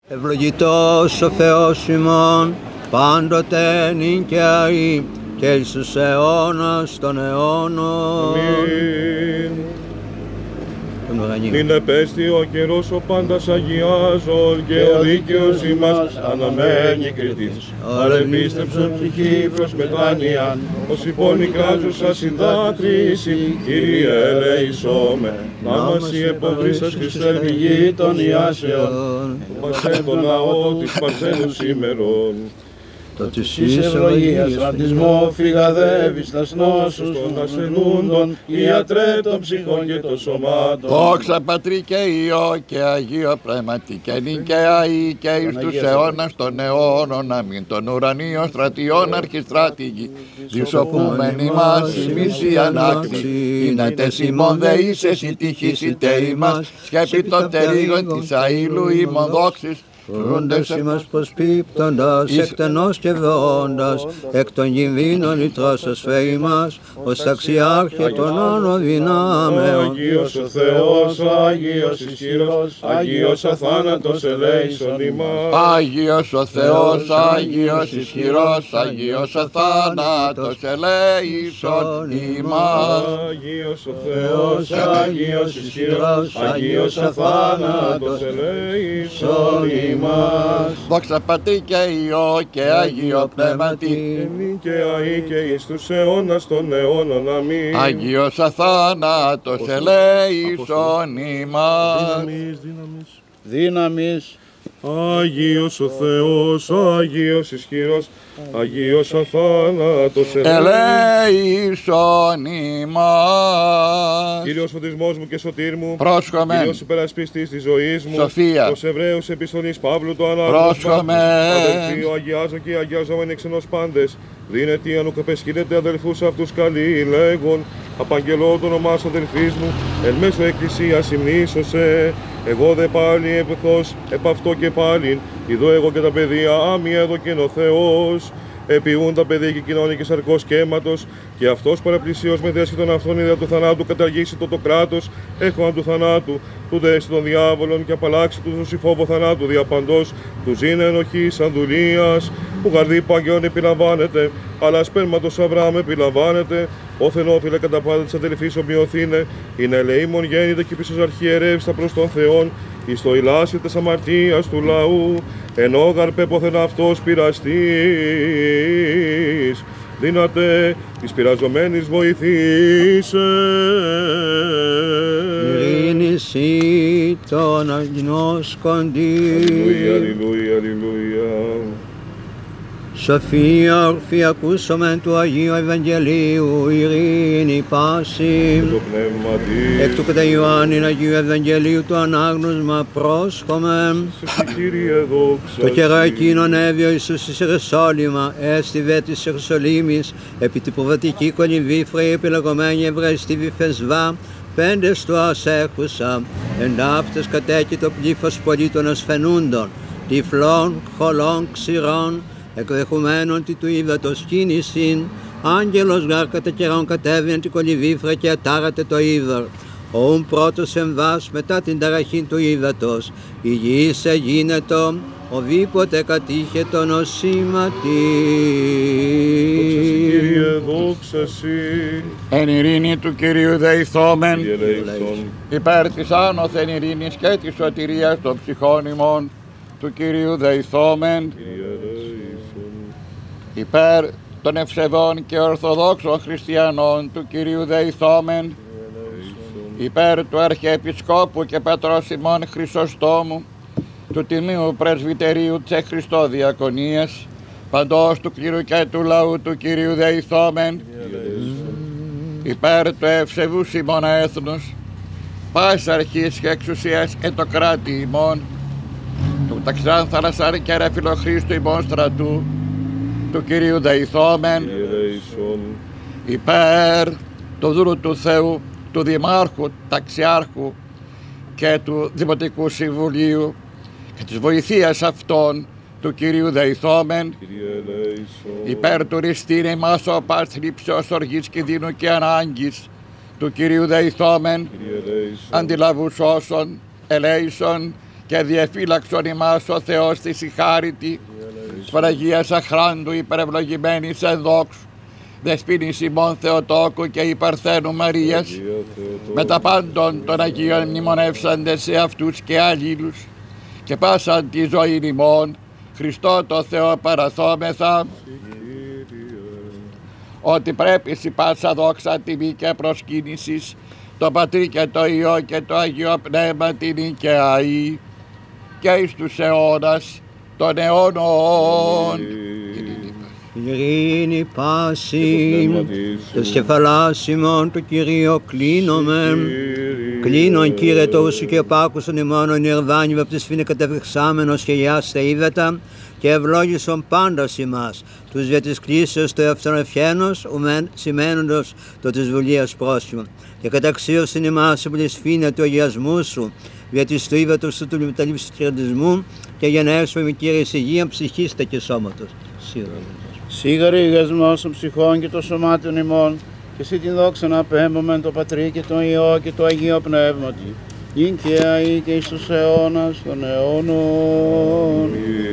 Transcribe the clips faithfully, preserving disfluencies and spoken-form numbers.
Ευλογητός ο Θεός ημών, πάντοτε νυν και αεί, και εις τους αιώνας των αιώνων. Αμήν. Νυν επέστη ο καιρός ο πάντας αγιάζων, και ο δίκαιος ημάς αναμένει κριτής. Αρεπίστεψον ψυχή προς μετάνοια, ως υπονικράζουσα συνδάκριση, Κύριε ελεησόμε. Νάμαση εποβρίσας Χριστέ πηγή των ιάσεων, πασέ τον ναό της Παρθένου σήμερον. Το της Της ευλογίας βαπτισμό φυγαδεύεις τας νόσους των ασθενούντων, ιατρέ των ψυχών και των σωμάτων. Δόξα Πατρί και Υιό και Αγίο Πνεύματι και νυν και αεί και εις τους αιώνας των αιώνων. Αμήν. Των ουρανίων στρατιών αρχιστράτηγοι, δισοπούμεν ημάς ημείς η ανάκτηση. Είναι τες ημών δε είσαι η τύχης είτε ημάς, σκέπη των τερίγων της αήλου ημών δόξης. Φρούντες ημάς προσπίπτοντας, εκτενώς και βεώντας, εκ των κινδύνων λυτρώσας φε ημάς, ως ταξιάρχε των άνω δυνάμεων. Αγίος ο Θεός, Αγίος ισχυρός, Αγίος αθάνατος ελέησον ημάς. Άγιος ο Θεός, Άγιος ισχυρός, Άγιος αθάνατος ελέησον ημάς. Αγίος ο Θεός, Αγίος ισχυρός, Αγίος αθάνατος ελέησον ημάς. Δόξα Πατρί και Υιό και Αγίο Πνεύματι, Νυν και αεί και εις τους αιώνας των αιώνων. Αμήν. Άγιος αθάνατος ελέησον ημάς. Δύναμις, δύναμις. Δύναμις. Αγίος ο Θεός, Αγίος ισχυρός, Αγίος αθάνατος ελέησον ημάς. Κύριος φωτισμός μου και σωτήρ μου, Πρόσχομεν. Κύριος υπερασπιστής της ζωής μου, Σοφία. Ως Εβραίους επιστολής Παύλου το ανάγνωσμα. Πρόσχομεν. Αδελφοί, ο αγιάζω και αγιάζομεν εξ ενός πάντες. Δίνεται αν ουκαπεσχύνεται αδελφούς αυτούς καλοί λέγον. Απαγγελώ το όνομά σου αδελφής μου, εν μέσω εκκλησίας υμνήσωσε. Εγώ δε πάλι επθός, επ' αυτό και πάλιν, ειδώ εγώ και τα παιδεία, άμοι έδωκεν ο Θεός. Επιούν τα παιδιά και κοινώνει και σαρκός και αίματος, και αυτός παραπλησίως με δέσχει τον αυτόν ιδέα του θανάτου καταργήσει το το κράτος, έχον του θανάτου, του δέσει των διάβολων και απαλλάξει του δώσει φόβο θανάτου διαπαντός, του ζήνε ενοχής ανδουλίας, που γαρδί παγιών επιλαμβάνεται, αλλά σπέρματος Αβραάμ επιλαμβάνεται, όθεν όφιλε κατά πάντα της αδελφής ομοιωθήνε, είναι ελεήμων γέννητε και πίσω αρχιερεύστα προς τον Θεόν, εις το ηλάσι της αμαρτίας του λαού, ενώ γαρπέπωθεν αυτός πειραστής, δύναται της πειραζομένης βοηθήσε. Ειρήνης ή των αγνώσκοντι. Αλληλούια, αλληλούια, αλληλούια. Σοφία ορφή ακούσομεν του Αγίου Ευαγγελίου, ειρήνη πάση. Το πνεύμα της. Εκ του κατά Ιωάννην Αγίου Ευαγγελίου το ανάγνωσμα πρόσχομεν. Σε Κύριε δόξα. Το καιρό εκείνον έβη ο Ιησούς εις Ιεροσόλυμα, έστιβε της Ιεροσολύμης, επί την προβατική κολυμβήφρη επιλεγωμένη εβραϊστή Βιφεσβά, πέντες του ασέχουσα, εν ταύτες κατέκει το πλήθος πολύ των ασθενούντων, τυφλών, χολών, ξηρών, εκδεχουμένων τη του ύδατος κίνησιν, άγγελος γάρ κατά καιρόν κατέβαινε την κολυμβήφρα και ατάρατε το ύδωρ. Ον πρώτος εμβάς μετά την ταραχή του ύδατος, υγιής εγίνετο, οβήποτε κατήχε το νοσήμα της. Κύριε δόξα σοι. Εν ειρήνη του Κυρίου δεηθόμεν, Κύριε ελέησον. υπέρ της άνωθεν ειρήνης και της σωτηρίας των ψυχών ημών, του Κυρίου δεηθόμεν, Κύριε ελέησον. υπέρ των ευσεβών και ορθοδόξων χριστιανών, του Κυρίου δεηθόμεν, υπέρ του Αρχιεπισκόπου και Πατρός ημών Χρυσοστόμου, του Τιμίου Πρεσβυτερίου της Χριστό Διακονίας, παντός του κλήρου και του λαού του Κυρίου δεηθόμεν, υπέρ του ευσεβούς ημών έθνους, πάσης αρχής και εξουσίας εν το κράτη ημών, του ταξιδάν θαλασσάρι και ρε φιλοχρήστου ημών στρατού, του Κυρίου δεηθόμεν, Κύριε ελέησον. υπέρ του δούλου του Θεού, του Δημάρχου, Ταξιάρχου και του Δημοτικού Συμβουλίου και της βοηθείας αυτών, του Κυρίου δεηθόμεν, Κύριε ελέησον. υπέρ του ριστήνη μας ο πας θλίψεως, οργής, κινδύνου και ανάγκης, του Κυρίου δεηθόμεν, Κύριε ελέησον. αντιλαβούς όσων ελέησον και διεφύλαξον ημάς ο Θεός της η χάριτη, Παναγίας αχράντου υπερευλογημένης εν δόξου, Δεσποίνης ημών Θεοτόκου και υπαρθένου Μαρίας, με τα πάντων των Αγίων μνημονεύσαντες σε αυτούς και αλλήλους, και πάσαν τη ζωή ημών, Χριστό το Θεό παραθόμεθα, ότι πρέπει σοι πάσα δόξα, τιμή και προσκύνησης, το Πατρί και το Υιό και το Αγίο Πνεύμα την οικαιαή και εις τους αιώνας των αιώνων. Ειρήνη πάση, τες κεφαλάς ημών του Κυρίου κλείνομεν. Κλείνον Κύριε το ούσου και επάκουσον ημώνων Ιρβάνι βαπτής φύνε κατευριξάμενος και γιάστε είδατα και ευλόγησον πάντας ημάς, τους δια της κλήσεως του ευθόν ευχένος, ουμέν σημαίνοντος το της βουλίας πρόσχημων. Και καταξίωσιν ημάς η πλησφήνεια του αγιασμού σου, δια της του είδατος σου του μεταλήψης του χαιρετισμού και για να έρθουμε Κύριε εις υγεία ψυχής και σώματος. Σίγαρη ηγασμός των ψυχών και των σωμάτων ημών, και εσύ την δόξα να απέμπομεν το Πατρί και το Υιό και το Αγίο Πνεύματι, ειν και αεί και εις τους αιώνας των αιώνων.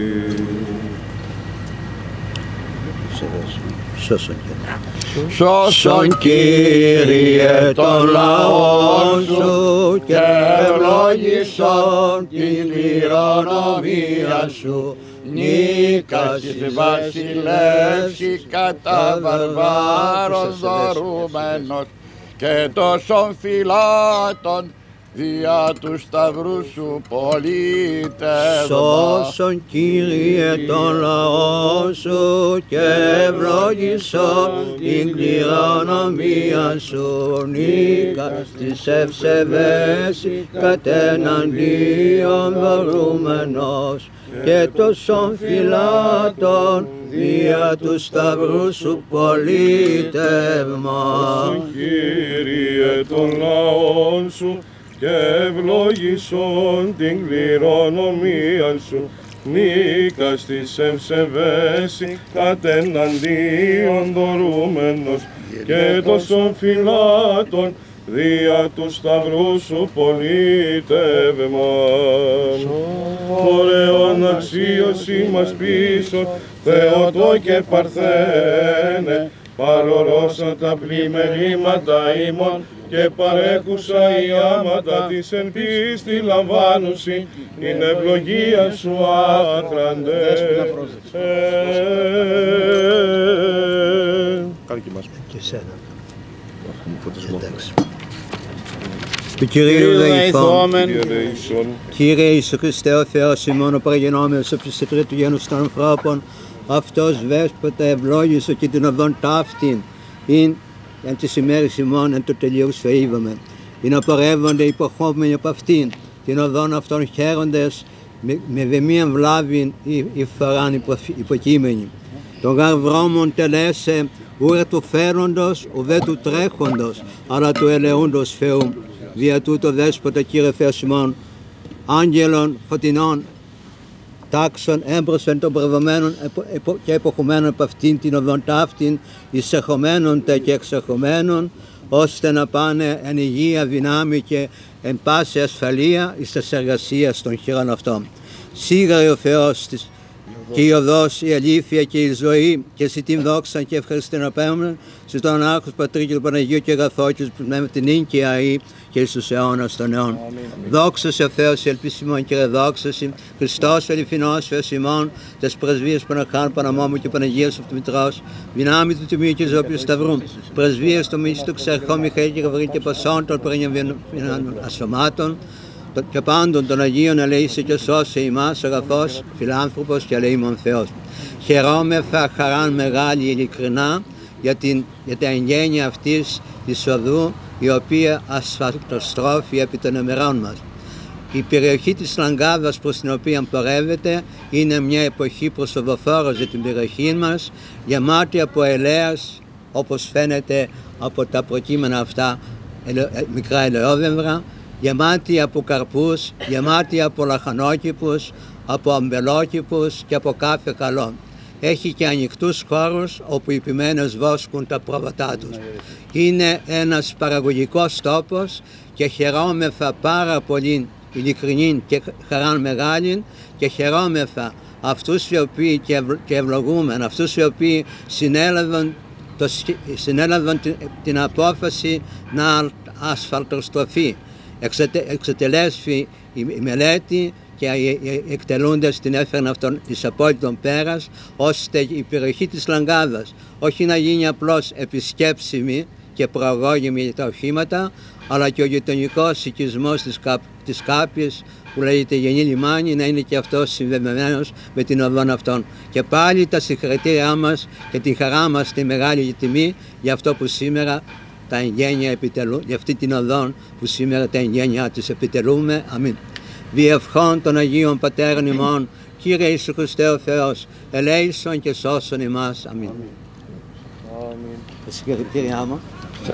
Σώσον Κύριε. Σώσον Κύριε τον λαό σου και ευλόγησον την κληρονομία σου. Νίκας της βασιλεύση κατά βαρβάρων δωρούμενος και τόσων φυλάτων δια του σταυρού σου πολίτευμα. Σώσον Κύριε τον λαό σου και ευλόγησον την κληρονομία σου. Νίκας της ευσεβέση κατεναντίον δωρούμενος και τόσων φυλάτων δια του σταυρού σου πολίτευμα. Κύριε των λαών σου και ευλόγησον την κληρονομία σου. Νίκας της ευσεβέση κατεναντίον δωρούμενος και τόσων φυλάτων δια του σταυρού σου πολίτευμα. Ωραίον αξίωση μας πίσω, Θεοτό και Παρθένε, παρορώσαν τα πλημελήματα ημών και παρέχουσα η άματα της εν πίστη λαμβάνουσι, την ευλογία σου άχραντε. Κάνε και εμάς. Και εσένα. Έχουμε φωτισμό. Του Κυρίου δεηθόμεν. Κύριε Κύριε Ιησού Χριστέ ο Θεός ημών ο παραγενόμενος ο ψητρή του γένους των ανθρώπων, αυτός βέσποτε ευλόγησε και την οδόν ταύτην, ειν εν τις ημέρες ημών εν το τελείως φαΐβαμε. Είναι απορεύονται υποχώμενοι από αυτήν, την οδόν αυτών χαίροντες με, με βεμίαν βλάβην ή, ή φοράν υποκείμενοι. Τον γαρ βρώμων τελέσε ούρα του φέροντος, ουδέ του τρέχοντος, αλλά του ελεούντος Θεού. Δια τούτο δέσποτα Κύριε Θεός ημών, άγγελων φωτεινών, τάξων έμπροσθεν των προβωμένων και εποχωμένων από αυτήν την οδόν ταύτην, εισερχομένων τε και εξερχομένων, ώστε να πάνε εν υγεία, δυνάμει και εν πάση ασφαλεία εις τας εργασίας των χειρών αυτών. Σίγαρη ο Θεός της και η οδός, η αλήθεια και η ζωή, και εσύ την δόξαν και ευχαριστήν απέμενον, σε τον Άρχος Πατρί και του Παναγίου και αγαθό και του Πνεύμα την ίν και αή και στους αιώνας των αιών. Δόξα σε ο Θεός, η ελπίση ημών Κύριε δόξαση, Χριστός ο αληθινός Θεός ημών, τες πρεσβείες Παναχάν, Παναμόμου και Παναγίας Αυτομητρός, δυνάμει του Τιμίου και Ζώπιου Σταυρού, πρεσβείες του Μίστου Ξερχό Μιχαήλ και Γαβρίλ και Πασών των Περινιαβίνων Ασωμάτων, και πάντων των Αγίων ελεήσε και σώσε ημάς, αγαθός, φιλάνθρωπος και ελεήμων Θεός. Χαιρόμεθα χαράν μεγάλη ειλικρινά για την, για τα εγγένεια αυτής της οδού, η οποία ασφαλτοστρόφει επί των ημερών μας. Η περιοχή της Λαγκάδας προς την οποία πορεύεται είναι μια εποχή προσοδοφόρος για την περιοχή μας, γεμάτη από ελέας, όπως φαίνεται από τα προκείμενα αυτά μικρά ελαιόδεμβρα, γεμάτη από καρπούς, γεμάτη από λαχανόκηπους, από αμπελόκηπους και από κάθε καλό. Έχει και ανοιχτούς χώρους όπου οι ποιμένες βόσκουν τα πρόβατά τους. Είναι ένας παραγωγικός τόπος και χαιρόμεθα πάρα πολύ ειλικρινήν και χαράν μεγάλην, και χαιρόμεθα αυτούς οι οποίοι και, ευ, και ευλογούμεν, αυτούς οι οποίοι συνέλαβαν, το, συνέλαβαν την, την απόφαση να ασφαλτοστροφεί. Εξετε, εξετελέσφη η, η μελέτη και οι, οι εκτελούντες την έφεραν αυτόν εις απόλυτον πέρας, ώστε η περιοχή της Λαγκάδας όχι να γίνει απλώς επισκέψιμη και προαγώγημη για τα οχήματα, αλλά και ο γειτονικός οικισμός της, Κά, της Κάπης, που λέγεται Γενή Λιμάνι, να είναι και αυτός συνδεδεμένος με την οδόν αυτών. Και πάλι τα συγχαρητήριά μας και τη χαρά μας τη μεγάλη τιμή για αυτό που σήμερα τα εγγένεια επιτελούν, για αυτή την οδόν που σήμερα τα εγγένεια της επιτελούμε. Αμήν. Διευχών των Αγίων Πατέρων ημών, Κύριε Ιησού Χριστέ ο Θεός, ελέησον και σώσον ημάς. Αμήν. Τα συγχαρητήριά μου.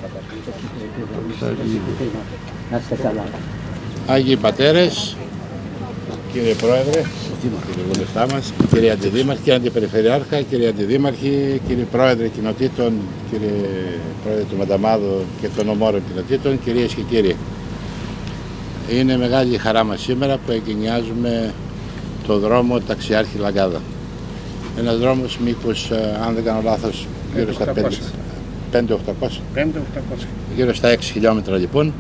Να είστε καλά. Άγιοι Πατέρες, κύριε Πρόεδρε, κύριε Βουλευτά μας, κύριε Αντιδήμαρχη, κύριε Αντιπεριφερειάρχα, κύριε Αντιδήμαρχη, κύριε Πρόεδρε Κοινοτήτων, κύριε Πρόεδρε του Μανταμάδου και των Ομόρων Κοινοτήτων, κυρίες και κύριοι. Είναι μεγάλη χαρά μας σήμερα που εγκαινιάζουμε το δρόμο Ταξιάρχη Λαγκάδα. Ένας δρόμος μήκος, αν δεν κάνω λάθος, γύρω στα πέντε χιλιάδες οκτακόσια, γύρω στα έξι χιλιόμετρα λοιπόν,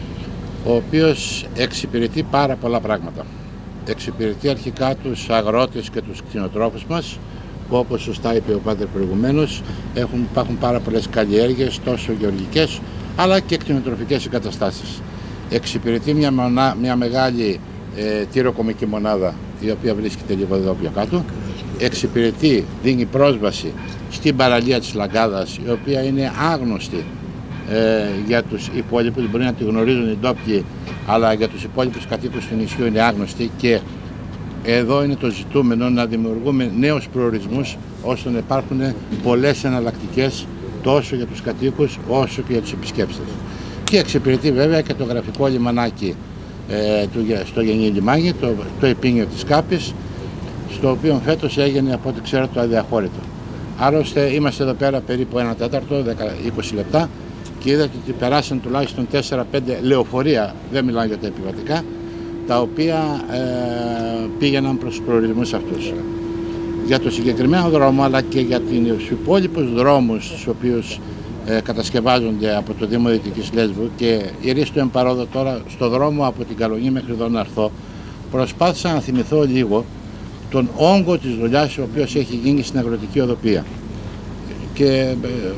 ο οποίος εξυπηρετεί πάρα πολλά πράγματα. Εξυπηρετεί αρχικά τους αγρότες και τους κτηνοτρόφους μας, που όπως σωστά είπε ο Πάτερ προηγουμένως, έχουν, υπάρχουν πάρα πολλές καλλιέργειες, τόσο γεωργικές αλλά και κτηνοτροφικές εγκαταστάσεις. Εξυπηρετεί μια, μονά, μια μεγάλη ε, τυροκομική μονάδα, η οποία βρίσκεται λίγο εδώ πιο κάτω. Εξυπηρετεί, δίνει πρόσβαση στην παραλία της Λαγκάδας, η οποία είναι άγνωστη ε, για τους υπόλοιπους, μπορεί να τη γνωρίζουν οι ντόπιοι, αλλά για τους υπόλοιπους κατοίκους του νησιού είναι άγνωστη, και εδώ είναι το ζητούμενο, να δημιουργούμε νέους προορισμούς ώστε να υπάρχουν πολλές εναλλακτικές τόσο για τους κατοίκους όσο και για τους επισκέπτες. Και εξυπηρετεί βέβαια και το γραφικό λιμανάκι ε, του, στο Γενή Λιμάνι, το, το Επίνιο της Κάπης, στο οποίο φέτος έγινε, από ό,τι ξέρω, το αδιαχώρητο. Άλλωστε είμαστε εδώ πέρα περίπου ένα τέταρτο, είκοσι λεπτά, και είδατε ότι περάσαν τουλάχιστον τέσσερα πέντε λεωφορεία, δεν μιλάω για τα επιβατικά, τα οποία ε, πήγαιναν προς τους προορισμούς αυτούς. Για το συγκεκριμένο δρόμο, αλλά και για τους υπόλοιπους δρόμους, τους οποίους ε, κατασκευάζονται από το Δήμο Δυτικής Λέσβου, και ηρίστο εν παρόδο τώρα στο δρόμο από την Καλονή μέχρι εδώ να έρθω, προσπάθησα να θυμηθώ λίγο τον όγκο της δουλειάς ο οποίος έχει γίνει στην αγροτική οδοπία. Και ε,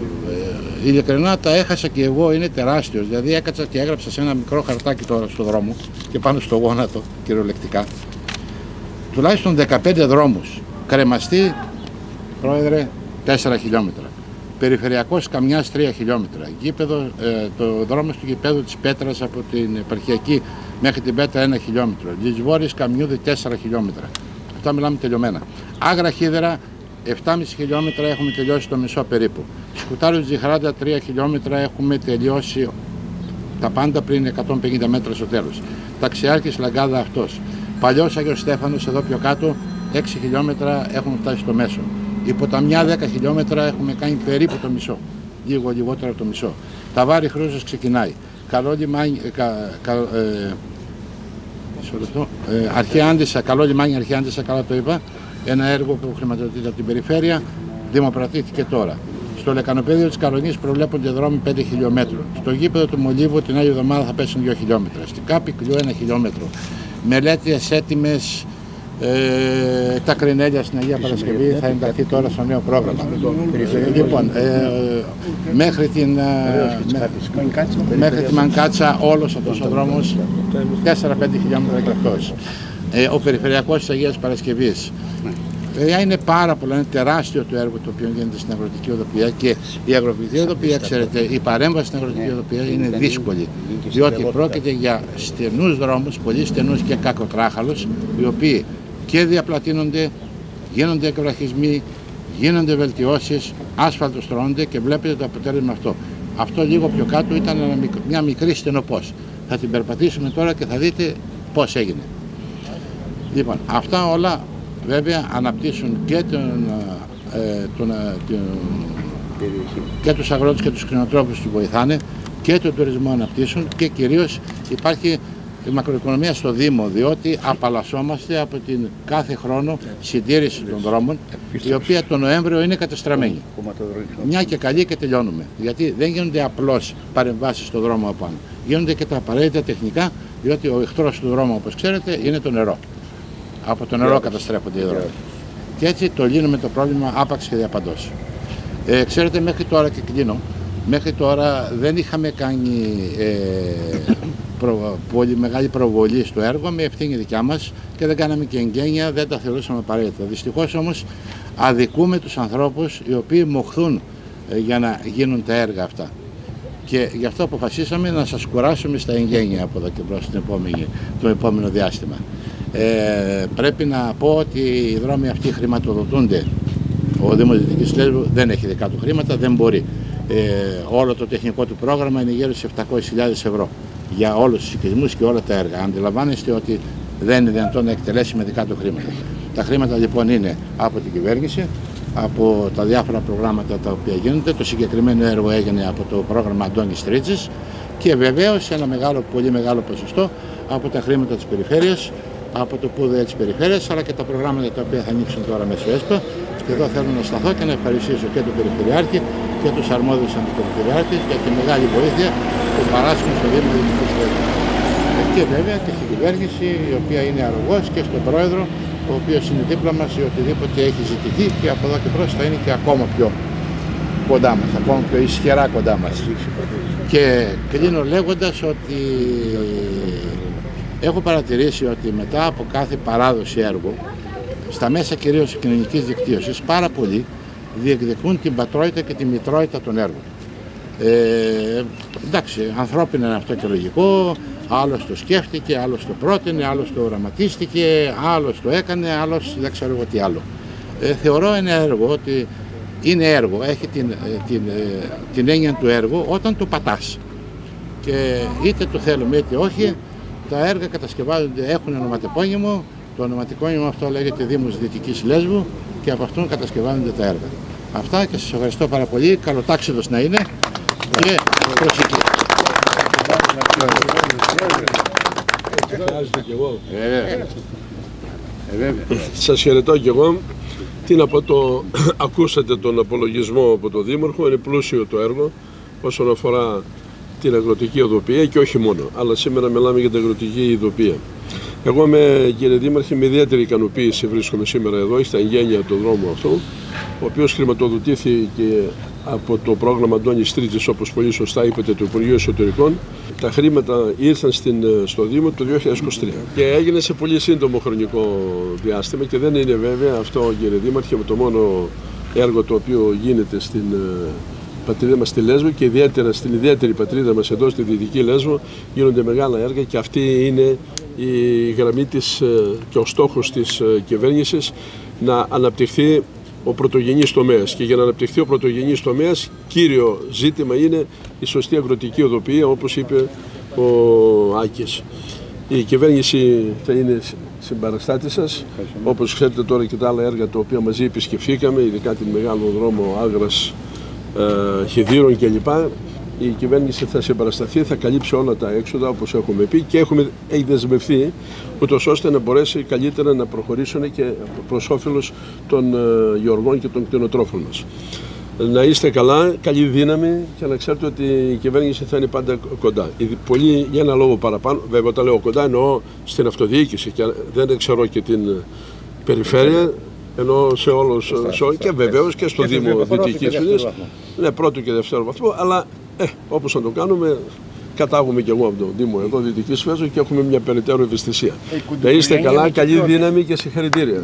ε, ειλικρινά τα έχασα και εγώ, είναι τεράστιος. Δηλαδή έκατσα και έγραψα σε ένα μικρό χαρτάκι τώρα στο δρόμο και πάνω στο γόνατο κυριολεκτικά τουλάχιστον δεκαπέντε δρόμους. Κρεμαστή, Πρόεδρε, τέσσερα χιλιόμετρα. Περιφερειακός Καμιάς τρία χιλιόμετρα. Γήπεδο, ε, το δρόμος του γηπέδου της Πέτρας από την επαρχιακή μέχρι την Πέτρα ένα χιλιόμετρο. Λισβόρης Καμιούδη τέσσερα χιλιόμετρα. Αυτά μιλάμε τελειωμένα. Άγρα Χίδερα επτά κόμμα πέντε χιλιόμετρα, έχουμε τελειώσει το μισό περίπου. Σκουτάριο Τζιχράντα τρία χιλιόμετρα, έχουμε τελειώσει τα πάντα πριν εκατόν πενήντα μέτρα στο τέλος. Ταξιάρχης Λαγκάδα αυτός. Παλιός Άγιος Στέφανος εδώ πιο κάτω, έξι χιλιόμετρα έχουμε φτάσει στο μέσο. Η Ποταμιά δέκα χιλιόμετρα, έχουμε κάνει περίπου το μισό. Λίγο λιγότερο από το μισό. Ταβάρι Χρούζος ξεκινάει. Καλό λιμάνι, κα, κα, ε, ε, Αρχαία Άντισσα, καλό λιμάνι Αρχαία Άντισσα, καλά το είπα. Ένα έργο που χρηματοδοτείται από την περιφέρεια, δημοπρατήθηκε τώρα. Στο λεκανοπέδιο της Καλονής προβλέπονται δρόμοι πέντε χιλιόμετρων. Στο γήπεδο του Μολύβου την άλλη εβδομάδα θα πέσουν δύο χιλιόμετρα. Στην Κάπη κλειό ένα χιλιόμετρο. Μελέτες έτοιμες, ε, τα κρινέλια στην Αγία Παρασκευή θα ενταχθεί τώρα στο νέο πρόγραμμα. Λοιπόν, ε, μέχρι την, ε, μέχρι τη Μανκάτσα όλος αυτός ο δρόμος τέσσερα πέντε χιλιόμετρα και αυτός. Ε, ο περιφερειακός της Αγίας Παρασκευής. Ε, είναι πάρα πολλά, είναι τεράστιο το έργο το οποίο γίνεται στην αγροτική οδοπία, και η αγροτική οδοπία, ξέρετε, η παρέμβαση στην αγροτική οδοπία είναι δύσκολη, διότι πρόκειται για στενούς δρόμους, πολύ στενούς και κακοτράχαλους, οι οποίοι και διαπλατείνονται, γίνονται εκβραχισμοί, γίνονται βελτιώσεις, άσφαλτος τρώνονται, και βλέπετε το αποτέλεσμα αυτό. Αυτό λίγο πιο κάτω ήταν μια μικρή στενοπός. Θα την περπατήσουμε τώρα και θα δείτε πώς έγινε. Λοιπόν, αυτά όλα βέβαια αναπτύσσουν και, τον, ε, τον, ε, τον, και τους αγρότες και τους κτηνοτρόφους που βοηθάνε, και τον τουρισμό αναπτύσσουν, και κυρίως υπάρχει η μακροοικονομία στο Δήμο, διότι απαλλασσόμαστε από την κάθε χρόνο συντήρηση των δρόμων, η οποία το Νοέμβριο είναι κατεστραμμένη. Μια και καλή και τελειώνουμε. Γιατί δεν γίνονται απλώς παρεμβάσεις στο δρόμο από πάνω. Γίνονται και τα απαραίτητα τεχνικά, διότι ο εχθρός του δρόμου, όπως ξέρετε, είναι το νερό. Από το νερό καταστρέφονται οι δρόμοι. Και έτσι το λύνουμε το πρόβλημα άπαξ και διαπαντός. Ε, ξέρετε, μέχρι τώρα, και κλείνω, μέχρι τώρα δεν είχαμε κάνει ε, προ, πολύ μεγάλη προβολή στο έργο με ευθύνη δικιά μας και δεν κάναμε και εγγένεια, δεν τα θεωρούσαμε απαραίτητα. Δυστυχώς όμως αδικούμε τους ανθρώπους οι οποίοι μοχθούν ε, για να γίνουν τα έργα αυτά. Και γι' αυτό αποφασίσαμε να σας κουράσουμε στα εγγένεια από εδώ και μπρος το επόμενο διάστημα. Ε, πρέπει να πω ότι οι δρόμοι αυτοί χρηματοδοτούνται. Ο Δήμος Δυτικής Λέσβου δεν έχει δικά του χρήματα, δεν μπορεί. Ε, όλο το τεχνικό του πρόγραμμα είναι γύρω στις επτακόσιες χιλιάδες ευρώ για όλους τους οικισμούς και όλα τα έργα. Αντιλαμβάνεστε ότι δεν είναι δυνατόν να εκτελέσει με δικά του χρήματα. Τα χρήματα λοιπόν είναι από την κυβέρνηση, από τα διάφορα προγράμματα τα οποία γίνονται. Το συγκεκριμένο έργο έγινε από το πρόγραμμα Αντώνης Τρίτσης και βεβαίως ένα μεγάλο, πολύ μεγάλο ποσοστό από τα χρήματα της περιφέρειας, από το ΠΟΥΔΕ της περιφέρειας, αλλά και τα προγράμματα τα οποία θα ανοίξουν τώρα μέσω ΕΣΠΑ. Και εδώ θέλω να σταθώ και να ευχαριστήσω και τον Περιφερειάρχη και τους αρμόδιους αντιπεριφερειάρχες για τη μεγάλη βοήθεια που παράσχουν στο Δήμο Δυτικής Λέσβου. Και βέβαια και στην κυβέρνηση, η οποία είναι αρρωγός, και στον Πρόεδρο, ο οποίος είναι δίπλα μας σε οτιδήποτε έχει ζητηθεί και από εδώ και μπρος θα είναι και ακόμα πιο κοντά μας, ακόμα πιο ισχυρά κοντά μας. Και κλείνω λέγοντας ότι έχω παρατηρήσει ότι μετά από κάθε παράδοση έργου, στα μέσα κυρίως κοινωνικής δικτύωσης, πάρα πολλοί διεκδικούν την πατρότητα και τη μητρότητα των έργων. Ε, εντάξει, ανθρώπινα είναι αυτό και λογικό, άλλος το σκέφτηκε, άλλος το πρότεινε, άλλος το οραματίστηκε, άλλος το έκανε, άλλος δεν ξέρω εγώ τι άλλο. Ε, θεωρώ ένα έργο ότι είναι έργο, έχει την, την, την έννοια του έργου όταν το πατάς. Και είτε το θέλουμε είτε όχι, τα έργα κατασκευάζονται, έχουν ονοματεπώνυμο. Το ονοματεπώνυμο αυτό λέγεται Δήμος Δυτικής Λέσβου και από αυτόν κατασκευάζονται τα έργα. Αυτά και σας ευχαριστώ πάρα πολύ. Καλοτάξιδος να είναι και προσοχή. Σας χαιρετώ και εγώ. Τι να πω, το ακούσατε τον απολογισμό από τον Δήμαρχο, είναι πλούσιο το έργο όσον αφορά την αγροτική οδοποιία και όχι μόνο, αλλά σήμερα μιλάμε για την αγροτική οδοποιία. Εγώ με, κύριε Δήμαρχε, με ιδιαίτερη ικανοποίηση βρίσκομαι σήμερα εδώ, στα εγγένεια του δρόμου αυτού, ο οποίος χρηματοδοτήθηκε από το πρόγραμμα Αντώνης Τρίτσης, όπως πολύ σωστά είπατε, του Υπουργείου Εσωτερικών. Τα χρήματα ήρθαν στην, στο Δήμο το δύο χιλιάδες είκοσι τρία και έγινε σε πολύ σύντομο χρονικό διάστημα και δεν είναι βέβαια αυτό, κύριε Δήμαρχε, το μόνο έργο το οποίο γίνεται στην πατρίδα μας στη Λέσβο και ιδιαίτερα στην ιδιαίτερη πατρίδα μας εδώ στη Δυτική Λέσβο γίνονται μεγάλα έργα και αυτή είναι η γραμμή της και ο στόχος της κυβέρνησης, να αναπτυχθεί ο πρωτογενής τομέας. Και για να αναπτυχθεί ο πρωτογενής τομέας, κύριο ζήτημα είναι η σωστή αγροτική οδοποιία, όπως είπε ο Άκης. Η κυβέρνηση θα είναι συμπαραστάτη σας. Όπως ξέρετε τώρα και τα άλλα έργα τα οποία μαζί επισκεφθήκαμε, ειδικά την μεγάλο δρόμο Άγρας, ε, Χιδήρων κλπ. Η κυβέρνηση θα συμπαρασταθεί, θα καλύψει όλα τα έξοδα όπως έχουμε πει και έχουμε δεσμευθεί ούτως ώστε να μπορέσει καλύτερα να προχωρήσουν και προς όφελος των γεωργών και των κτηνοτρόφων μας. Να είστε καλά, καλή δύναμη και να ξέρετε ότι η κυβέρνηση θα είναι πάντα κοντά. Πολύ για ένα λόγο παραπάνω, βέβαια όταν λέω κοντά εννοώ στην αυτοδιοίκηση και δεν ξέρω και την περιφέρεια, ενώ σε όλους και βεβαίως και στο και Δήμο Δυτικής Λέσβου, ναι, πρώτο και δεύτερο βαθμό, αλλά ε, όπως να το κάνουμε, κατάγουμε και εγώ από τον Δήμο εδώ Δυτικής Λέσβου και έχουμε μια περαιτέρω ευαισθησία. Να είστε καλά, καλή δύναμη και συγχαρητήρια.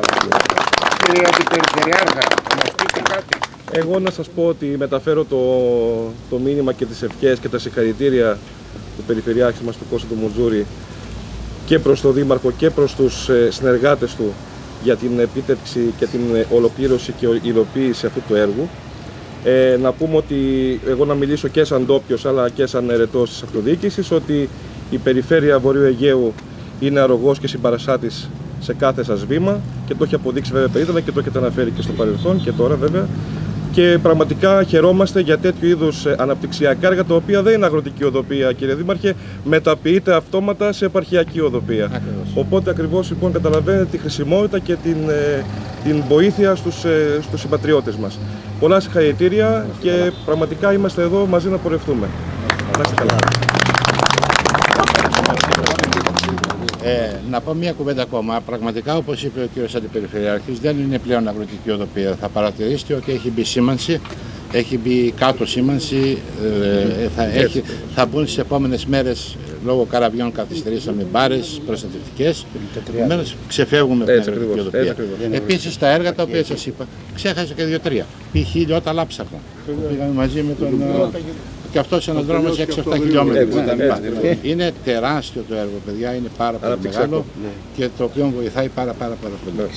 Κύριε Αντιπεριφερειάρχα, να πείτε κάτι. Εγώ να σας πω ότι μεταφέρω το, το μήνυμα και τις ευχές και τα συγχαρητήρια του Περιφερειάρχη μας, του Κώστα του Μουτζούρη, και προς τον Δήμαρχο και προς τους συνεργάτες του για την επίτευξη και την ολοκλήρωση και υλοποίηση αυτού του έργου. Ε, να πούμε ότι εγώ να μιλήσω και σαν ντόπιος αλλά και σαν ερετός της αυτοδιοίκησης, ότι η Περιφέρεια Βορείου Αιγαίου είναι αρρωγός και συμπαραστάτης σε κάθε σας βήμα και το έχει αποδείξει βέβαια περίτρανα και το έχετε αναφέρει και στο παρελθόν και τώρα βέβαια. και πραγματικά χαιρόμαστε για τέτοιου είδους αναπτυξιακά έργα, τα οποία δεν είναι αγροτική οδοπία, κύριε Δήμαρχε, μεταποιείται αυτόματα σε επαρχιακή οδοπία. Ακριβώς. Οπότε ακριβώς λοιπόν καταλαβαίνετε τη χρησιμότητα και την, την βοήθεια στους, στους συμπατριώτες μας. Πολλά συγχαρητήρια και πραγματικά είμαστε εδώ μαζί να πορευτούμε. Να είστε καλά. Ε, να πω μια κουβέντα ακόμα. Πραγματικά, όπως είπε ο κύριος Αντιπεριφερειάρχης, δεν είναι πλέον αγροτική οδοπία. Θα παρατηρήσετε ότι έχει μπει σήμανση, έχει μπει κάτω σήμανση, ε, θα, έχει, θα μπουν στις επόμενες μέρες, λόγω καραβιών καθυστερήσαμε, μπάρες προστατευτικές. Επομένως ξεφεύγουμε από την αγροτική οδοπία. Επίσης τα έργα τα οποία σας είπα, ξέχασα και δύο-τρία. Π.χ. Λιώτα Λάψαρνα. Πήγαμε μαζί με τον... Και αυτό είναι ένας δρόμος έξι επτά χιλιόμετρα. Είναι τεράστιο το έργο, παιδιά, είναι πάρα πολύ μεγάλο και το οποίο βοηθάει πάρα πάρα πάρα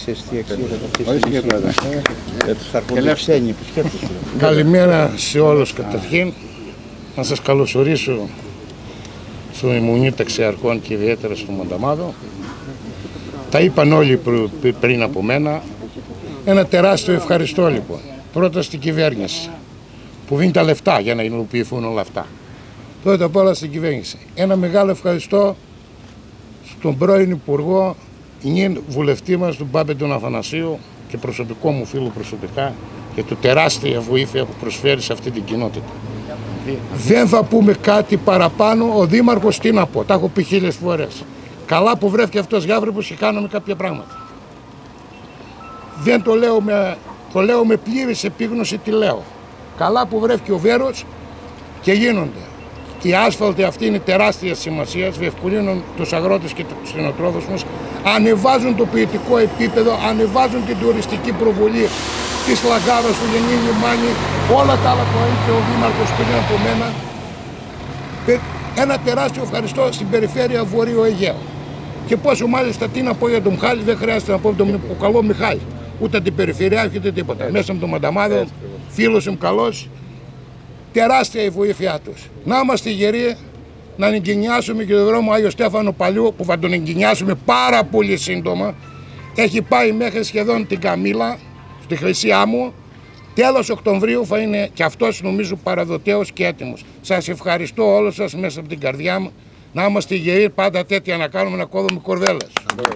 πολύ. Καλημέρα σε όλους καταρχήν. Να σας καλωσορίσω στο Ημουνί Ταξιαρχών και ιδιαίτερα στο Μονταμάδο. Τα είπαν όλοι πριν από μένα. Ένα τεράστιο ευχαριστώ λοιπόν. Πρώτα στην κυβέρνηση που δίνει τα λεφτά για να υλοποιηθούν όλα αυτά. Πρώτα απ' όλα στην κυβέρνηση. Ένα μεγάλο ευχαριστώ στον πρώην Υπουργό, νυν βουλευτή μας, τον Πάπη τον Αθανασίου και προσωπικό μου φίλο προσωπικά για το τεράστια βοήθεια που προσφέρει σε αυτή την κοινότητα. Δεν θα πούμε κάτι παραπάνω, ο Δήμαρχος τι να πω, τα έχω πει χίλιες φορές. Καλά που βρέθηκε αυτός Γιάβρεπος και κάναμε κάποια πράγματα. Δεν το λέω με, το λέω με πλήρης επίγνωση τι λέω. Καλά που βρέθηκε ο Βέρος και γίνονται. Οι άσφαλτοι αυτοί είναι τεράστια σημασία, διευκολύνουν τους αγρότες και τους κτηνοτρόφους μας, ανεβάζουν το ποιητικό επίπεδο, ανεβάζουν την τουριστική προβολή της Λαγκάδας, του Γενή Λιμάνι, όλα τα άλλα που είπε ο Δήμαρχος πριν από μένα. Ένα τεράστιο ευχαριστώ στην περιφέρεια Βορείου Αιγαίου. Και πόσο μάλιστα τι να πω για τον Μιχάλη, δεν χρειάζεται να πω τον καλό Μιχάλη, ούτε την περιφερειάρχη ούτε τίποτα. Μέσα από τον Μανταμάδο, φίλος μου καλός, τεράστια η βοήθειά τους. Να είμαστε γεροί, να εγκαινιάσουμε και τον δρόμο Άγιο Στέφανο Παλιού, που θα τον εγκαινιάσουμε πάρα πολύ σύντομα. Έχει πάει μέχρι σχεδόν την Καμήλα, στη Χρυσή Άμμο. Τέλος Οκτωβρίου θα είναι και αυτός νομίζω παραδοτέος και έτοιμος. Σας ευχαριστώ όλους σας μέσα από την καρδιά μου. Να είμαστε γεροί, πάντα τέτοια να κάνουμε, να κόβουμε κορδέλες.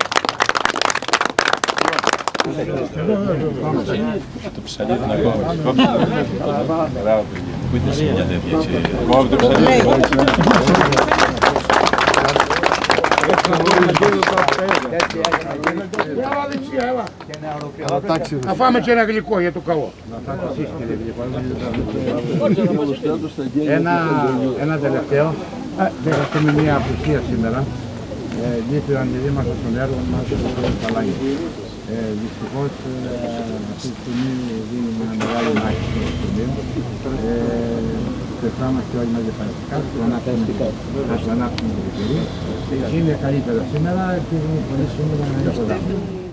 Το ψαλίδι να κόβεις. Πού είναι σημεία τέτοια έτσι. Κόβει το ψαλίδι. Να φάμε και ένα γλυκό για το καλό. Ένα τελευταίο. Έχουμε μια απουσία σήμερα. Λείπει ο αντιδήμαρχος των έργων μας, ο κ. Παλάγης. Δυστυχώς αυτή τη στιγμή δίνει μια μεγάλη μάχη στο νοσοκομείο. Πεθάμαστε όλοι μαζί παραστικά, να το ανάψουμε το δικαιωρί. Είναι καλύτερα σήμερα, ελπίζουμε πολύ σήμερα να είναι κοντά.